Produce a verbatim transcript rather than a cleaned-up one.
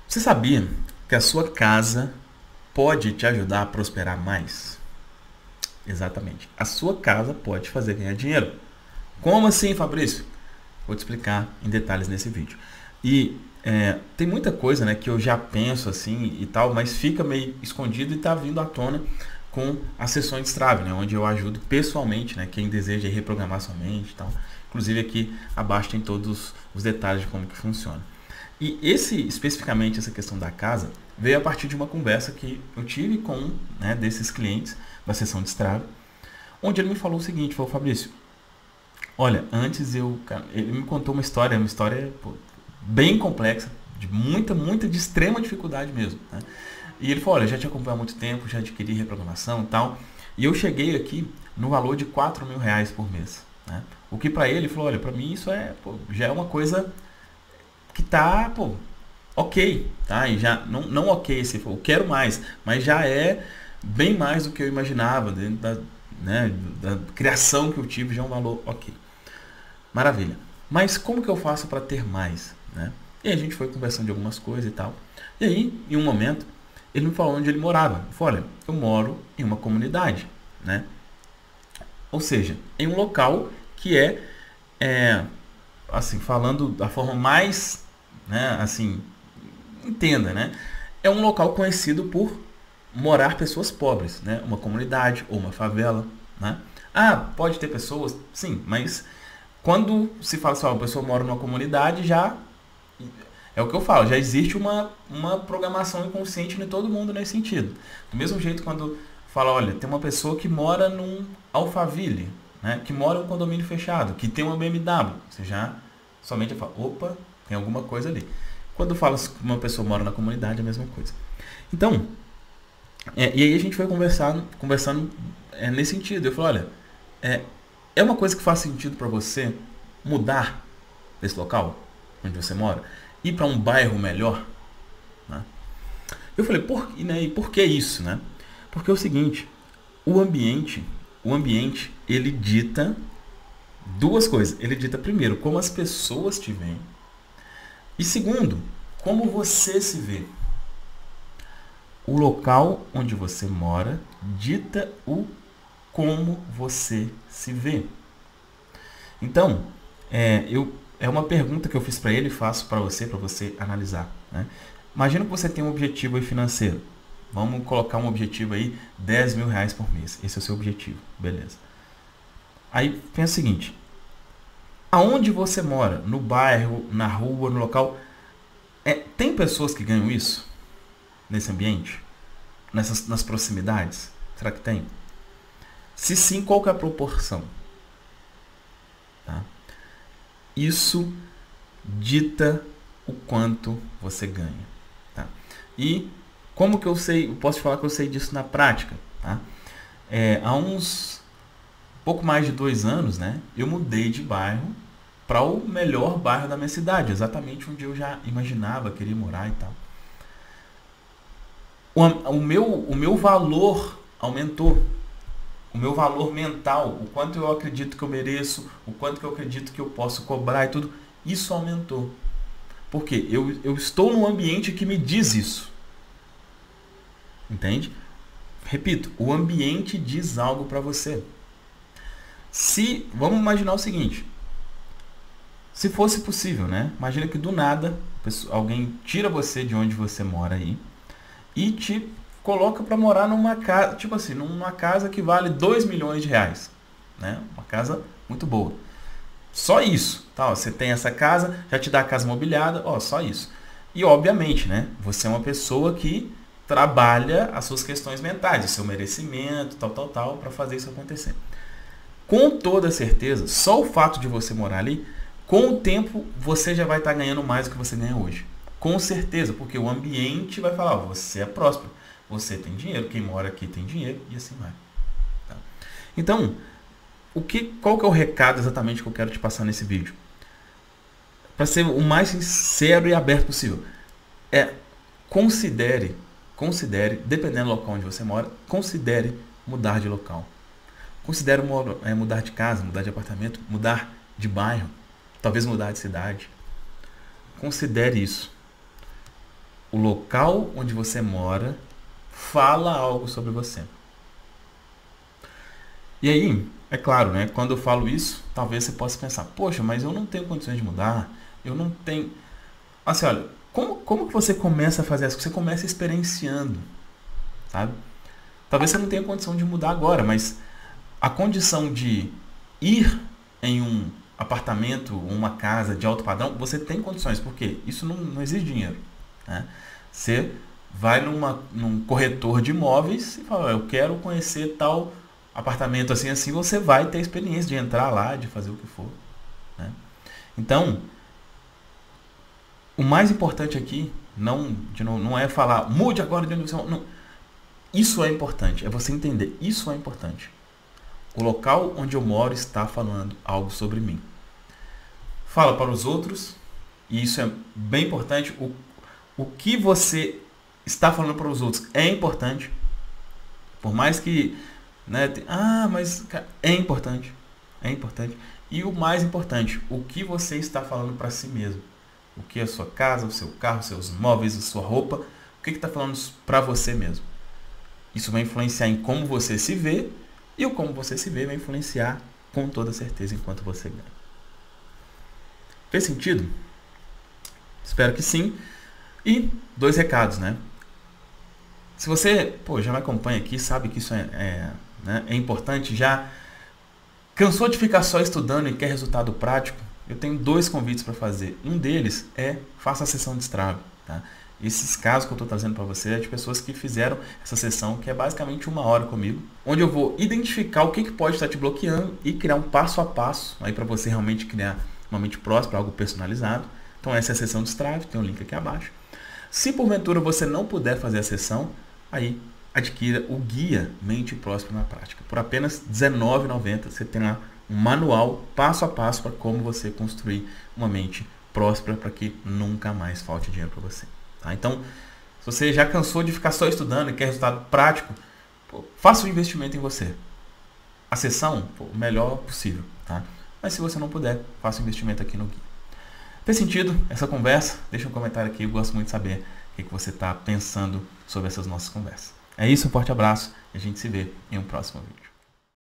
Você sabia que a sua casa pode te ajudar a prosperar mais? Exatamente. A sua casa pode fazer ganhar dinheiro. Como assim, Fabrício? Vou te explicar em detalhes nesse vídeo. E é, tem muita coisa, né, que eu já penso assim e tal, mas fica meio escondido e está vindo à tona com as sessões de Strava, né, onde eu ajudo pessoalmente, né, quem deseja reprogramar sua mente e tal. Inclusive aqui abaixo tem todos os detalhes de como que funciona. E esse, especificamente essa questão da casa, veio a partir de uma conversa que eu tive com um, né, desses clientes da sessão de Strava, onde ele me falou o seguinte, falou, Fabrício, olha, antes eu, cara, ele me contou uma história, uma história pô, bem complexa, de muita, muita, de extrema dificuldade mesmo, né? E ele falou, olha, eu já te acompanho há muito tempo, já adquiri reprogramação e tal, e eu cheguei aqui no valor de quatro mil reais por mês, né? O que para ele, ele falou, olha, para mim isso é, pô, já é uma coisa que tá, pô, ok, tá? E já, não, não ok, se for, eu quero mais, mas já é bem mais do que eu imaginava, dentro da, né, da criação que eu tive, já é um valor ok. Maravilha. Mas como que eu faço para ter mais, né? E a gente foi conversando de algumas coisas e tal. E aí, em um momento, ele me falou onde ele morava. Ele falou, olha, eu moro em uma comunidade, né? Ou seja, em um local que é, é assim, falando da forma mais, né, assim, entenda, né? É um local conhecido por morar pessoas pobres, né? Uma comunidade ou uma favela, né? Ah, pode ter pessoas, sim, mas quando se fala assim, ó, a pessoa mora numa comunidade, já é o que eu falo, já existe uma, uma programação inconsciente em todo mundo nesse sentido. Do mesmo jeito quando fala, olha, tem uma pessoa que mora num Alphaville, né? Que mora em um condomínio fechado, que tem uma B M W, você já somente fala, opa, tem alguma coisa ali. Quando fala que uma pessoa mora na comunidade, é a mesma coisa. Então, é, e aí a gente foi conversando, conversando é, nesse sentido. Eu falei, olha, é, é uma coisa que faz sentido para você mudar desse local onde você mora, ir para um bairro melhor, né? Eu falei, por, né, e por que isso, né? Porque é o seguinte, o ambiente, o ambiente, ele dita duas coisas. Ele dita primeiro como as pessoas te veem e segundo, como você se vê. O local onde você mora dita o como você se vê. Então, é, eu, é uma pergunta que eu fiz para ele e faço para você, para você analisar, né? Imagina que você tem um objetivo aí financeiro. Vamos colocar um objetivo aí, dez mil reais por mês. Esse é o seu objetivo, beleza. Aí pensa o seguinte, aonde você mora? No bairro, na rua, no local? É, tem pessoas que ganham isso nesse ambiente? Nessas, nas proximidades? Será que tem? Se sim, qual que é a proporção? Tá? Isso dita o quanto você ganha. Tá? E como que eu sei, eu posso falar que eu sei disso na prática? Tá? É, há uns pouco mais de dois anos, né, eu mudei de bairro para o melhor bairro da minha cidade, exatamente onde eu já imaginava, queria morar e tal. O, o, meu, o meu valor aumentou. O meu valor mental, o quanto eu acredito que eu mereço, o quanto que eu acredito que eu posso cobrar e tudo, isso aumentou. Por quê? Eu, eu estou num ambiente que me diz isso. Entende? Repito, o ambiente diz algo para você. Se, vamos imaginar o seguinte, se fosse possível, né? Imagina que do nada alguém tira você de onde você mora aí e te coloca para morar numa casa, tipo assim, numa casa que vale dois milhões de reais, né? Uma casa muito boa. Só isso, tá? Você tem essa casa, já te dá a casa mobiliada, ó, só isso. E obviamente, né? Você é uma pessoa que trabalha as suas questões mentais, o seu merecimento, tal, tal, tal, para fazer isso acontecer. Com toda certeza, só o fato de você morar ali, com o tempo você já vai estar ganhando mais do que você ganha hoje. Com certeza, porque o ambiente vai falar, ó, você é próspero, você tem dinheiro, quem mora aqui tem dinheiro e assim vai. Tá? Então, o que, qual que é o recado exatamente que eu quero te passar nesse vídeo? Para ser o mais sincero e aberto possível, é considere, considere, dependendo do local onde você mora, considere mudar de local. Considere mudar de casa, mudar de apartamento, mudar de bairro, talvez mudar de cidade. Considere isso. o local onde você mora fala algo sobre você. E aí, é claro, né? Quando eu falo isso, talvez você possa pensar, poxa, mas eu não tenho condições de mudar, eu não tenho... Assim, olha, como, como que você começa a fazer isso? Você começa experienciando, sabe? Talvez você não tenha condição de mudar agora, mas a condição de ir em um apartamento, uma casa de alto padrão, você tem condições, porque isso não, não exige dinheiro, né? Você vai numa, num corretor de imóveis e fala, eu quero conhecer tal apartamento assim, assim, você vai ter a experiência de entrar lá, de fazer o que for, né? Então, o mais importante aqui não, de novo, não é falar, mude agora de onde você... Não. Isso é importante, é você entender, isso é importante. O local onde eu moro está falando algo sobre mim. Fala para os outros, e isso é bem importante, o, o que você está falando para os outros é importante, por mais que, né, tem, ah, mas é importante, é importante. E o mais importante, o que você está falando para si mesmo. O que é a sua casa, o seu carro, os seus móveis, a sua roupa, o que está falando para você mesmo. Isso vai influenciar em como você se vê, e o como você se vê vai influenciar com toda certeza enquanto você ganha. Fez sentido? Espero que sim. E dois recados, né? Se você pô, já me acompanha aqui, sabe que isso é, é, né, é importante, já cansou de ficar só estudando e quer resultado prático, eu tenho dois convites para fazer. Um deles é faça a sessão de Destrave, tá? Esses casos que eu estou trazendo para você é de pessoas que fizeram essa sessão, que é basicamente uma hora comigo, onde eu vou identificar o que, que pode estar te bloqueando e criar um passo a passo aí para você realmente criar uma mente próspera, algo personalizado. Então essa é a sessão de Destrave, tem um link aqui abaixo. Se porventura você não puder fazer a sessão, aí adquira o guia Mente Próspera na Prática. Por apenas dezenove reais e noventa centavos você tem lá um manual passo a passo para como você construir uma mente próspera para que nunca mais falte dinheiro para você. Tá? Então, se você já cansou de ficar só estudando e quer resultado prático, pô, faça um investimento em você. A sessão, pô, o melhor possível. Tá? Mas se você não puder, faça um investimento aqui no guia. Fez sentido essa conversa? Deixa um comentário aqui, eu gosto muito de saber o que, que você está pensando sobre essas nossas conversas. É isso, um forte abraço e a gente se vê em um próximo vídeo.